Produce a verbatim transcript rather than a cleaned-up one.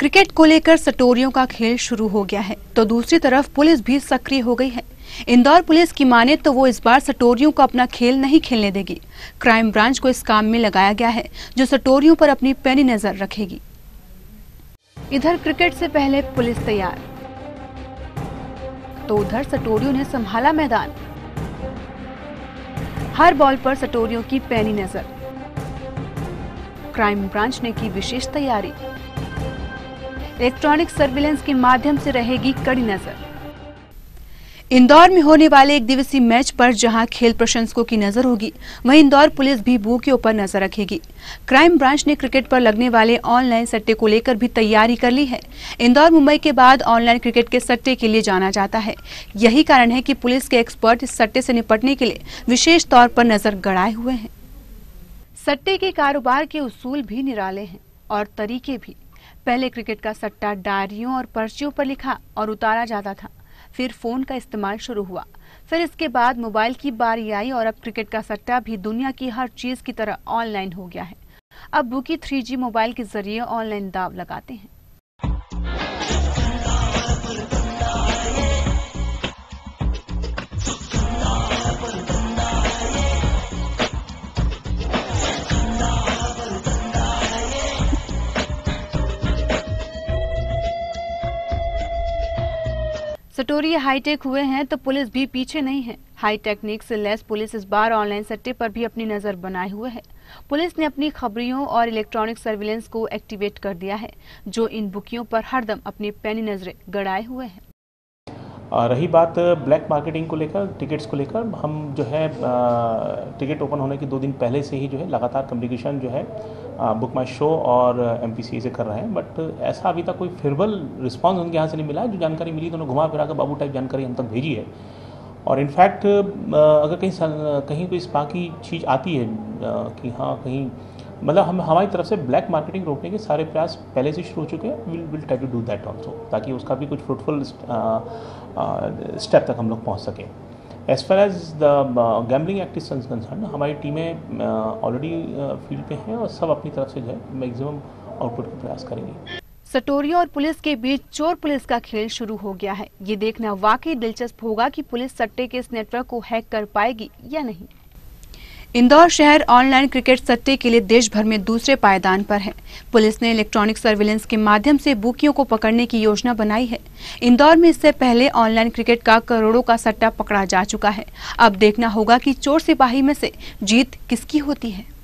Cricket को लेकर सटोरियों का खेल शुरू हो गया है तो दूसरी तरफ पुलिस भी सक्रिय हो गई है। इंदौर पुलिस की माने तो वो इस बार सटोरियों को अपना खेल नहीं खेलने देगी। क्राइम ब्रांच को इस काम में लगाया गया है जो सटोरियों पर अपनी पैनी नजर रखेगी। इधर क्रिकेट से पहले पुलिस तैयार तो उधर सटोरियों ने संभाला मैदान। हर बॉल पर सटोरियों की पैनी नजर। क्राइम ब्रांच ने की विशेष तैयारी। इलेक्ट्रॉनिक सर्विलेंस के माध्यम से रहेगी कड़ी नजर। इंदौर में होने वाले एक दिवसीय मैच पर जहां खेल प्रशंसकों की नजर होगी, वहीं इंदौर पुलिस भी बूकियों पर नजर रखेगी। क्राइम ब्रांच ने क्रिकेट पर लगने वाले ऑनलाइन सट्टे को लेकर भी तैयारी कर ली है। इंदौर मुंबई के बाद ऑनलाइन क्रिकेट के सट्टे के लिए जाना जाता है। यही कारण है कि पुलिस के एक्सपर्ट इस सट्टे से निपटने के लिए विशेष तौर पर नजर गड़ाए हुए हैं। सट्टे के कारोबार के उसूल भी निराले हैं और तरीके भी। पहले क्रिकेट का सट्टा डायरियों और पर्चियों पर लिखा और उतारा जाता था, फिर फोन का इस्तेमाल शुरू हुआ, फिर इसके बाद मोबाइल की बारी आई और अब क्रिकेट का सट्टा भी दुनिया की हर चीज की तरह ऑनलाइन हो गया है। अब बुकी थ्री जी मोबाइल के जरिए ऑनलाइन दाव लगाते हैं। सटोरिये हाईटेक हुए हैं तो पुलिस भी पीछे नहीं है। हाई टेक्निक से लैस पुलिस इस बार ऑनलाइन सट्टे पर भी अपनी नजर बनाए हुए है। पुलिस ने अपनी खबरियों और इलेक्ट्रॉनिक सर्विलेंस को एक्टिवेट कर दिया है, जो इन बुकियों पर हरदम अपनी पैनी नजरें गड़ाए हुए हैं। रही बात ब्लैक मार्केटिंग को लेकर, टिकट्स को लेकर, हम जो है टिकट ओपन होने के दो दिन पहले से ही जो है लगातार कम्युनिकेशन जो है बुक माई शो और एम पी सी से कर रहे हैं, बट ऐसा अभी तक कोई फेवरेबल रिस्पांस उनके यहाँ से नहीं मिला है। जो जानकारी मिली तो उन्होंने घुमा फिरा कर बाबू टाइप जानकारी हम तक भेजी है। और इनफैक्ट अगर कहीं कहीं कोई इस बाकी चीज़ आती है कि हाँ कहीं मतलब हम हमारी तरफ से ब्लैक मार्केटिंग रोकने के सारे प्रयास पहले से शुरू हो चुके हैं। Will will try to do that also, ताकि उसका भी कुछ फ्रूटफुल स्टेप तक हम लोग पहुंच सकें। As far as the gambling act is concerned, हमारी टीमें ऑलरेडी फील्ड पे हैं और सब अपनी तरफ से जो है मैक्सिमम आउटपुट का प्रयास करेंगे। सटोरिया और पुलिस के बीच चोर पुलिस का खेल शुरू हो गया है। ये देखना वाकई दिलचस्प होगा कि पुलिस सट्टे के इस नेटवर्क को हैक कर पाएगी या नहीं। इंदौर शहर ऑनलाइन क्रिकेट सट्टे के लिए देश भर में दूसरे पायदान पर है। पुलिस ने इलेक्ट्रॉनिक सर्विलेंस के माध्यम से बुकियों को पकड़ने की योजना बनाई है। इंदौर में इससे पहले ऑनलाइन क्रिकेट का करोड़ों का सट्टा पकड़ा जा चुका है। अब देखना होगा कि चोर सिपाही में से जीत किसकी होती है।